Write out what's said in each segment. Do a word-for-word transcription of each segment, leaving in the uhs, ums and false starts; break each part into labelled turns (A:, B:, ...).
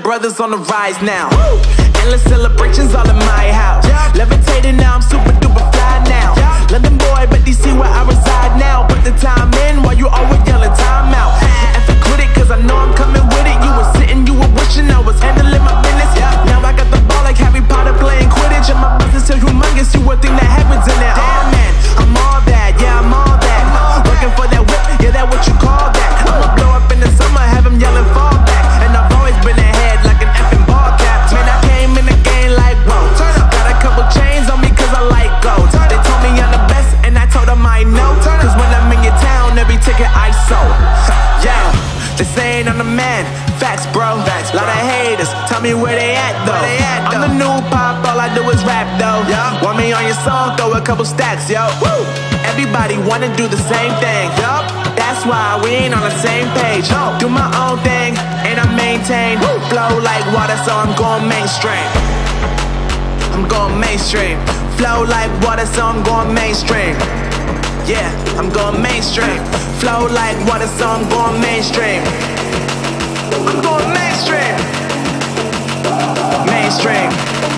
A: brothers on the rise now. Woo! Endless celebrations all in my house. Yeah. Levitating now, I'm super duper fly now. Yeah. London boy, but D C where I reside now. Put the time in while you always yelling time out. And for quit it, cause I know I'm coming with it. You were sitting, you were wishing I was handling my business. Yeah. Now I got the ball like Harry Potter playing Quidditch. And my business is humongous, you would think that happens in there. Damn man, I'm all that, yeah I'm all that. Working for that whip, yeah that what you call that. I'ma blow up in the summer, have them yelling fall back. And I've always been ahead like an effing ball cap. Man, I came in the game like whoa. Got a couple chains on me cause I like gold. They told me I'm the best and I told them I know. Cause when I'm in your town, every ticket I sold. Yeah, they saying I'm the man. Facts bro, Facts, lot of haters, tell me where they at though. They at, though. I'm the new pop, all I do is rap though. Yeah. Want me on your song, throw a couple stacks, yo. Woo. Everybody wanna do the same thing, yup. That's why we ain't on the same page. No. Do my own thing, and I maintain. Woo. Flow like water, so I'm going mainstream. I'm going mainstream. Flow like water, so I'm going mainstream. Yeah, I'm going mainstream. Flow like water, so I'm going mainstream. I'm going mainstream. Mainstream.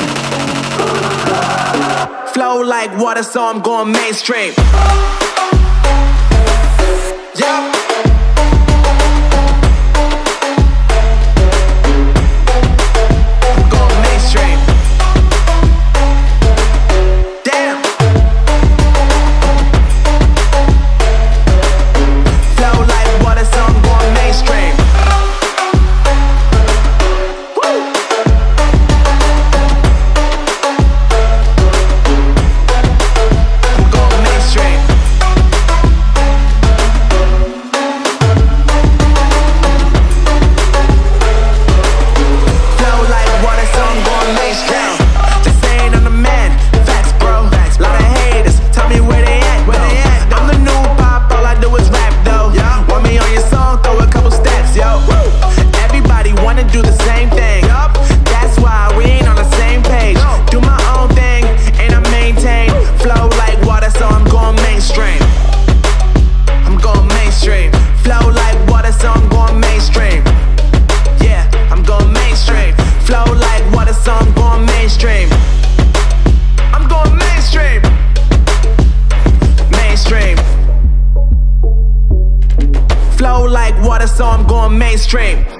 A: Flow like water, so I'm going mainstream. Yeah. I'm going mainstream. Damn. Flow like water, so I'm going mainstream. Flow like water, so I'm going mainstream.